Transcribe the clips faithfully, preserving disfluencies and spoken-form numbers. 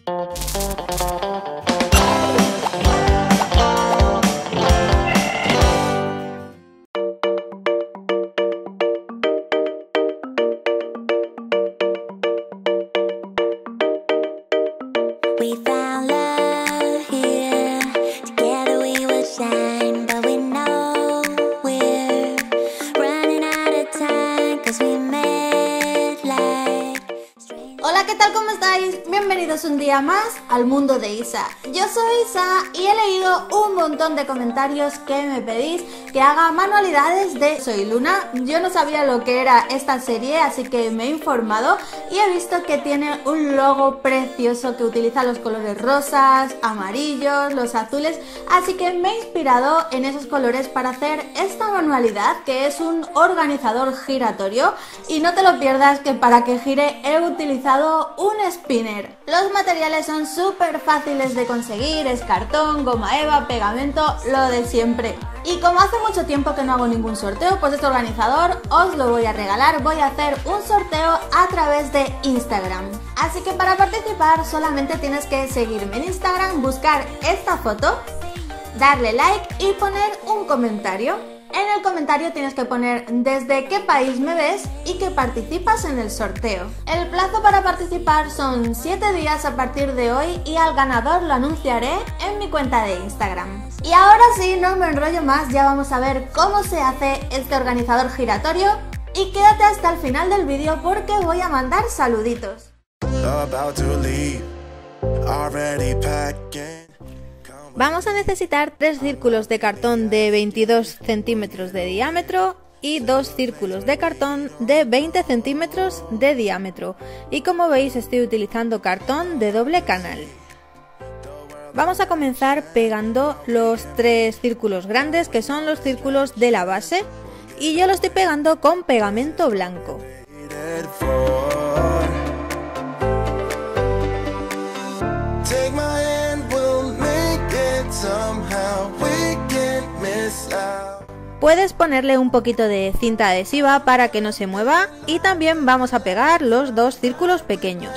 Hola, ¿qué tal? ¿Cómo estáis? Bienvenidos un día más al mundo de Isa. Yo soy Isa y he leído un montón de comentarios que me pedís que haga manualidades de Soy Luna. Yo no sabía lo que era esta serie, así que me he informado y he visto que tiene un logo precioso que utiliza los colores rosas, amarillos, los azules, así que me he inspirado en esos colores para hacer esta manualidad, que es un organizador giratorio. Y no te lo pierdas, que para que gire he utilizado un spinner. Los materiales son súper fáciles de conseguir, es cartón, goma eva, pegamento, lo de siempre. Y como hace mucho tiempo que no hago ningún sorteo, pues este organizador os lo voy a regalar. Voy a hacer un sorteo a través de Instagram. Así que para participar solamente tienes que seguirme en Instagram, buscar esta foto, darle like y poner un comentario. En el comentario tienes que poner desde qué país me ves y que participas en el sorteo. El plazo para participar son siete días a partir de hoy y al ganador lo anunciaré en mi cuenta de Instagram. Y ahora sí, no me enrollo más, ya vamos a ver cómo se hace este organizador giratorio. Y quédate hasta el final del vídeo porque voy a mandar saluditos. Vamos a necesitar tres círculos de cartón de veintidós centímetros de diámetro y dos círculos de cartón de veinte centímetros de diámetro. Y como veis, estoy utilizando cartón de doble canal. Vamos a comenzar pegando los tres círculos grandes, que son los círculos de la base, y yo lo estoy pegando con pegamento blanco. Puedes ponerle un poquito de cinta adhesiva para que no se mueva, y también vamos a pegar los dos círculos pequeños.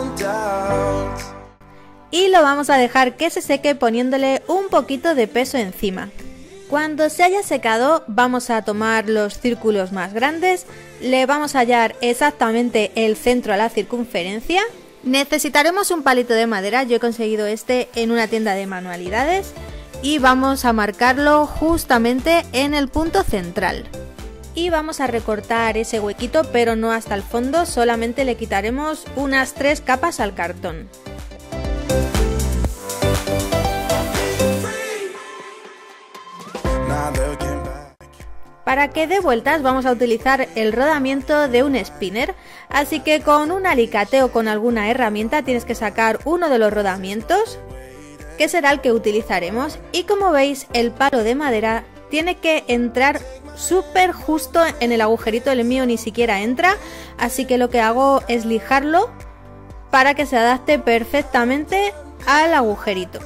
Y lo vamos a dejar que se seque poniéndole un poquito de peso encima. Cuando se haya secado vamos a tomar los círculos más grandes, le vamos a hallar exactamente el centro a la circunferencia. Necesitaremos un palito de madera, yo he conseguido este en una tienda de manualidades. Y vamos a marcarlo justamente en el punto central. Y vamos a recortar ese huequito, pero no hasta el fondo, solamente le quitaremos unas tres capas al cartón. Para que dé vueltas vamos a utilizar el rodamiento de un spinner, así que con un alicate o con alguna herramienta tienes que sacar uno de los rodamientos, que será el que utilizaremos, y como veis el palo de madera tiene que entrar súper justo en el agujerito. El mío ni siquiera entra, así que lo que hago es lijarlo para que se adapte perfectamente al agujerito.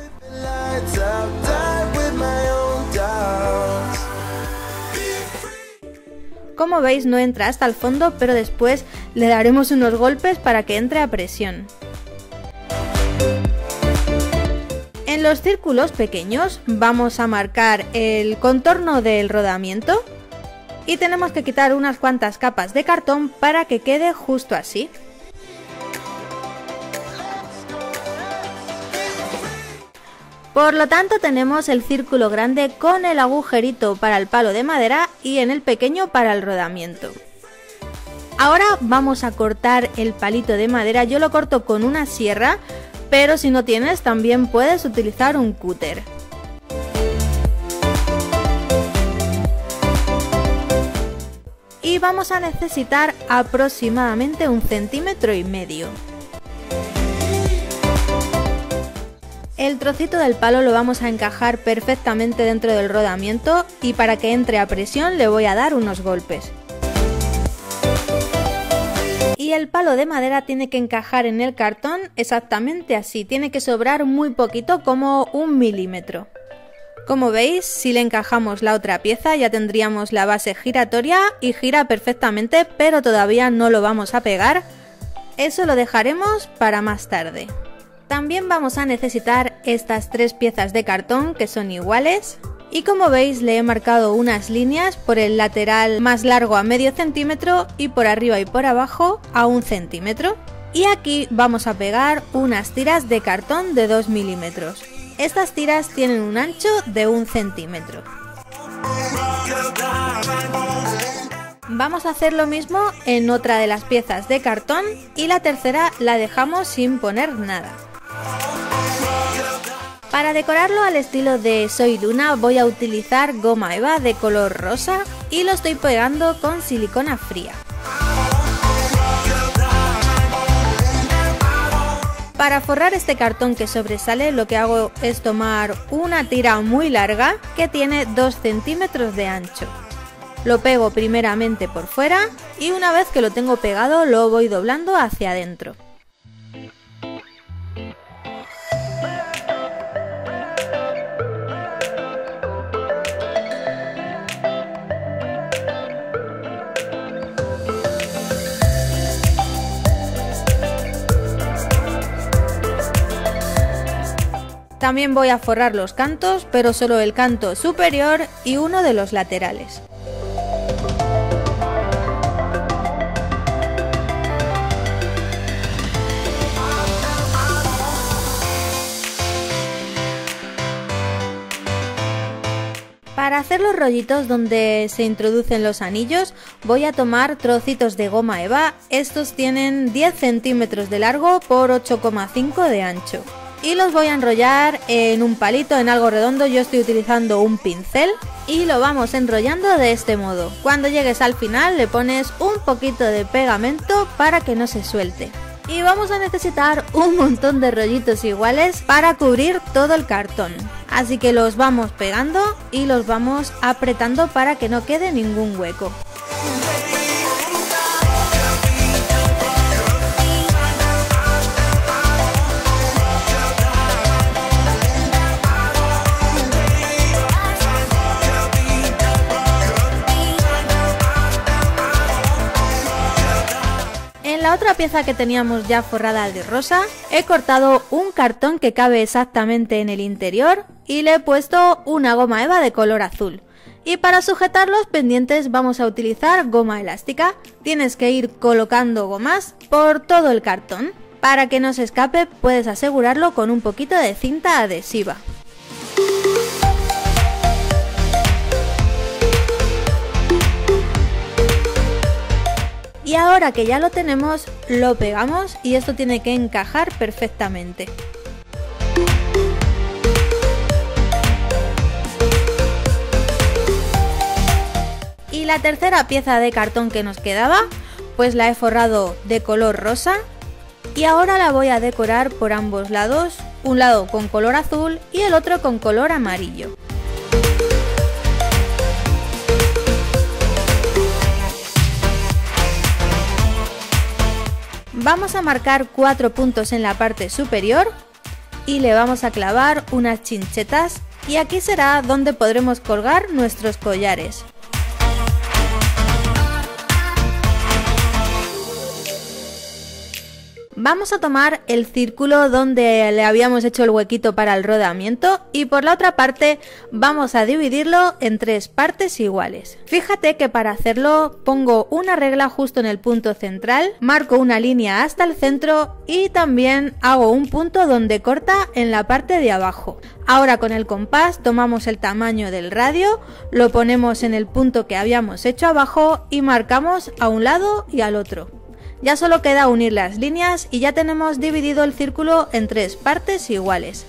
Como veis no entra hasta el fondo, pero después le daremos unos golpes para que entre a presión. En los círculos pequeños vamos a marcar el contorno del rodamiento y tenemos que quitar unas cuantas capas de cartón para que quede justo así. Por lo tanto tenemos el círculo grande con el agujerito para el palo de madera y en el pequeño para el rodamiento. Ahora vamos a cortar el palito de madera, yo lo corto con una sierra, pero si no tienes también puedes utilizar un cúter. Y vamos a necesitar aproximadamente un centímetro y medio. El trocito del palo lo vamos a encajar perfectamente dentro del rodamiento y para que entre a presión le voy a dar unos golpes. Y el palo de madera tiene que encajar en el cartón exactamente así, tiene que sobrar muy poquito, como un milímetro. Como veis, si le encajamos la otra pieza ya tendríamos la base giratoria y gira perfectamente, pero todavía no lo vamos a pegar, eso lo dejaremos para más tarde. También vamos a necesitar estas tres piezas de cartón que son iguales. Y como veis le he marcado unas líneas por el lateral más largo a medio centímetro y por arriba y por abajo a un centímetro. Y aquí vamos a pegar unas tiras de cartón de dos milímetros. Estas tiras tienen un ancho de un centímetro. Vamos a hacer lo mismo en otra de las piezas de cartón y la tercera la dejamos sin poner nada. Para decorarlo al estilo de Soy Luna voy a utilizar goma eva de color rosa y lo estoy pegando con silicona fría. Para forrar este cartón que sobresale lo que hago es tomar una tira muy larga que tiene dos centímetros de ancho. Lo pego primeramente por fuera y una vez que lo tengo pegado lo voy doblando hacia adentro. También voy a forrar los cantos, pero solo el canto superior y uno de los laterales. Para hacer los rollitos donde se introducen los anillos voy a tomar trocitos de goma eva. Estos tienen diez centímetros de largo por ocho coma cinco de ancho. Y los voy a enrollar en un palito, en algo redondo. Yo estoy utilizando un pincel y lo vamos enrollando de este modo. Cuando llegues al final le pones un poquito de pegamento para que no se suelte. Y vamos a necesitar un montón de rollitos iguales para cubrir todo el cartón. Así que los vamos pegando y los vamos apretando para que no quede ningún hueco. En la otra pieza que teníamos ya forrada de rosa, he cortado un cartón que cabe exactamente en el interior y le he puesto una goma eva de color azul. Y para sujetar los pendientes vamos a utilizar goma elástica. Tienes que ir colocando gomas por todo el cartón. Para que no se escape puedes asegurarlo con un poquito de cinta adhesiva. Y ahora que ya lo tenemos, lo pegamos y esto tiene que encajar perfectamente. Y la tercera pieza de cartón que nos quedaba, pues la he forrado de color rosa y ahora la voy a decorar por ambos lados, un lado con color azul y el otro con color amarillo. Vamos a marcar cuatro puntos en la parte superior y le vamos a clavar unas chinchetas y aquí será donde podremos colgar nuestros collares. Vamos a tomar el círculo donde le habíamos hecho el huequito para el rodamiento y por la otra parte vamos a dividirlo en tres partes iguales. Fíjate que para hacerlo pongo una regla justo en el punto central, marco una línea hasta el centro y también hago un punto donde corta en la parte de abajo. Ahora con el compás tomamos el tamaño del radio, lo ponemos en el punto que habíamos hecho abajo y marcamos a un lado y al otro. Ya solo queda unir las líneas y ya tenemos dividido el círculo en tres partes iguales.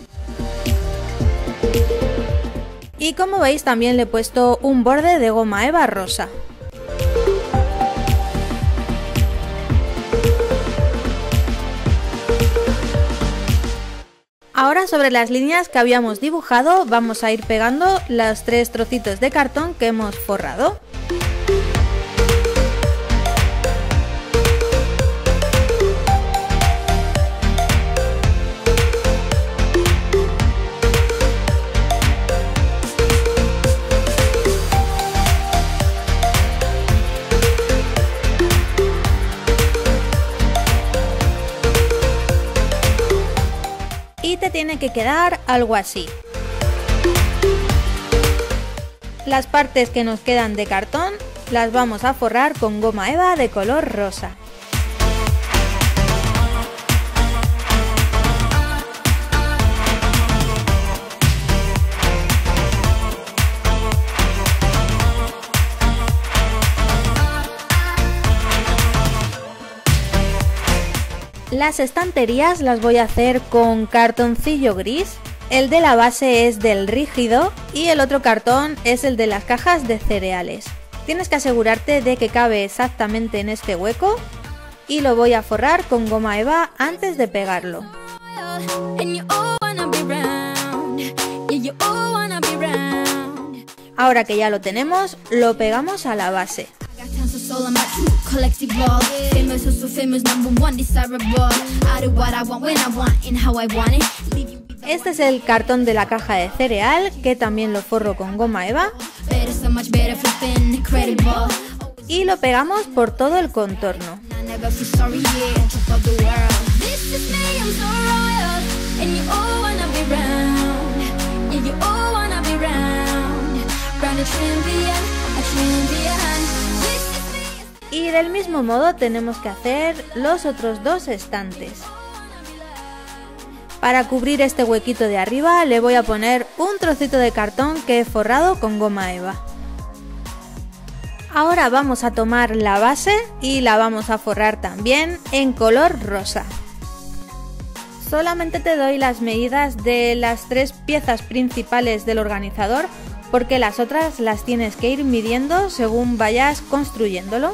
Y como veis también le he puesto un borde de goma eva rosa. Ahora sobre las líneas que habíamos dibujado vamos a ir pegando los tres trocitos de cartón que hemos forrado. y te tiene que quedar algo así. Las partes que nos quedan de cartón las vamos a forrar con goma eva de color rosa. Las estanterías las voy a hacer con cartoncillo gris. El de la base es del rígido y el otro cartón es el de las cajas de cereales. Tienes que asegurarte de que cabe exactamente en este hueco y lo voy a forrar con goma eva antes de pegarlo. Ahora que ya lo tenemos, lo pegamos a la base. Este es el cartón de la caja de cereal, que también lo forro con goma eva. Y lo pegamos por todo el contorno. Y del mismo modo tenemos que hacer los otros dos estantes. Para cubrir este huequito de arriba le voy a poner un trocito de cartón que he forrado con goma eva. Ahora vamos a tomar la base y la vamos a forrar también en color rosa. Solamente te doy las medidas de las tres piezas principales del organizador, porque las otras las tienes que ir midiendo según vayas construyéndolo.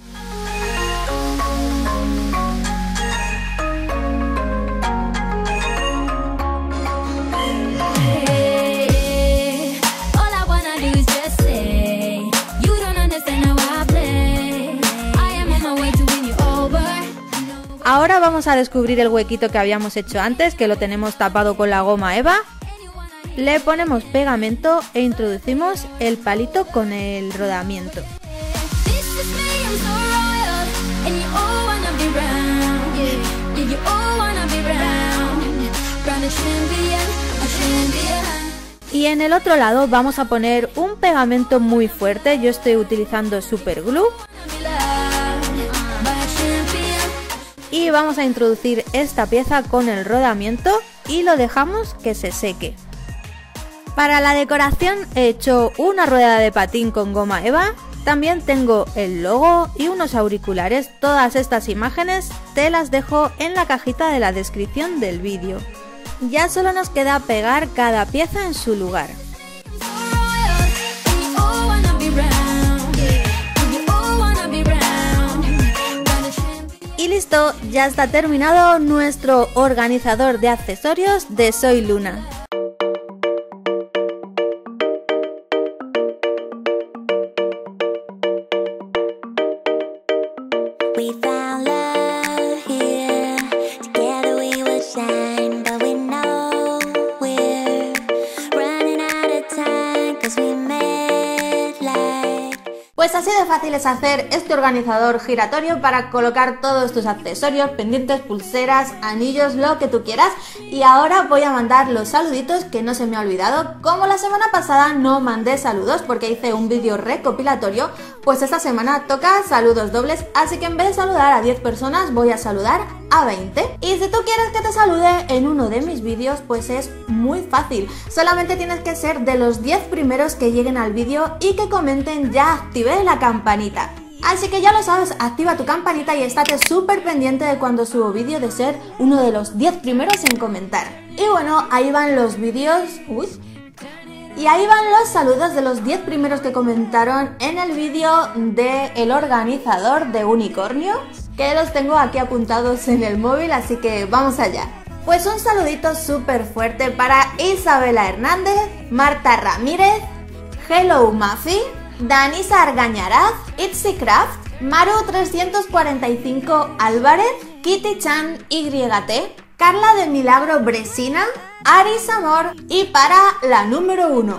Ahora vamos a descubrir el huequito que habíamos hecho antes, que lo tenemos tapado con la goma eva. Le ponemos pegamento e introducimos el palito con el rodamiento. Y en el otro lado vamos a poner un pegamento muy fuerte. Yo estoy utilizando Super Glue. Y vamos a introducir esta pieza con el rodamiento y lo dejamos que se seque. Para la decoración he hecho una rueda de patín con goma eva. También tengo el logo y unos auriculares. Todas estas imágenes te las dejo en la cajita de la descripción del vídeo. Ya solo nos queda pegar cada pieza en su lugar. Y listo, ya está terminado nuestro organizador de accesorios de Soy Luna. Pues así de fácil es hacer este organizador giratorio para colocar todos tus accesorios, pendientes, pulseras, anillos, lo que tú quieras. Y ahora voy a mandar los saluditos, que no se me ha olvidado. Como la semana pasada no mandé saludos porque hice un vídeo recopilatorio, pues esta semana toca saludos dobles, así que en vez de saludar a diez personas voy a saludar a veinte. Y si tú quieres que te salude en uno de mis vídeos, pues es muy fácil. Solamente tienes que ser de los diez primeros que lleguen al vídeo y que comenten "ya activé la campanita". Así que ya lo sabes, activa tu campanita y estate súper pendiente de cuando subo vídeo de ser uno de los diez primeros en comentar. Y bueno, ahí van los vídeos... Uy. Y ahí van los saludos de los diez primeros que comentaron en el vídeo del organizador de unicornio, que los tengo aquí apuntados en el móvil, así que vamos allá. Pues un saludito súper fuerte para Isabela Hernández, Marta Ramírez, Hello Mafi, Danisa Argañaraz, Itzy Craft, Maru trescientos cuarenta y cinco Álvarez, Kitty Chan Y T, Carla de Milagro Bresina, Aris Amor y para la número uno.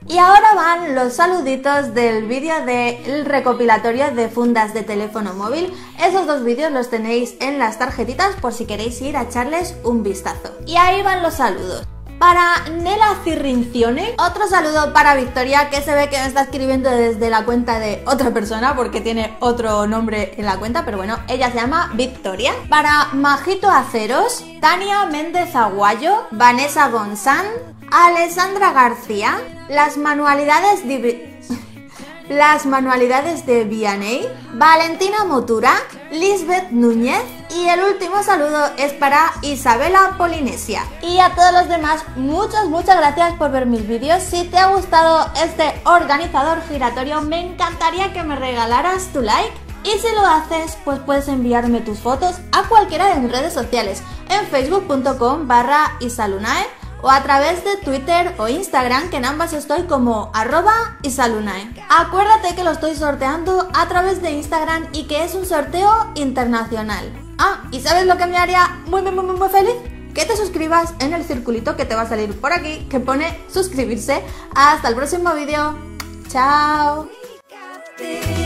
Y ahora van los saluditos del vídeo del recopilatorio de fundas de teléfono móvil. Esos dos vídeos los tenéis en las tarjetitas por si queréis ir a echarles un vistazo. Y ahí van los saludos. Para Nela Cirrincione, otro saludo para Victoria, que se ve que me está escribiendo desde la cuenta de otra persona porque tiene otro nombre en la cuenta, pero bueno, ella se llama Victoria. Para Majito Aceros, Tania Méndez Aguayo, Vanessa Gonzán, Alessandra García, las manualidades de... Las manualidades de Vianney, Valentina Motura, Lisbeth Núñez y el último saludo es para Isabela Polinesia. Y a todos los demás, muchas, muchas gracias por ver mis vídeos. Si te ha gustado este organizador giratorio, me encantaría que me regalaras tu like. Y si lo haces, pues puedes enviarme tus fotos a cualquiera de mis redes sociales, en facebook punto com barra isalunae, o a través de Twitter o Instagram, que en ambas estoy como arroba isalunae. Acuérdate que lo estoy sorteando a través de Instagram y que es un sorteo internacional. Ah, ¿y sabes lo que me haría muy, muy, muy, muy feliz? Que te suscribas en el circulito que te va a salir por aquí, que pone suscribirse. Hasta el próximo vídeo. Chao.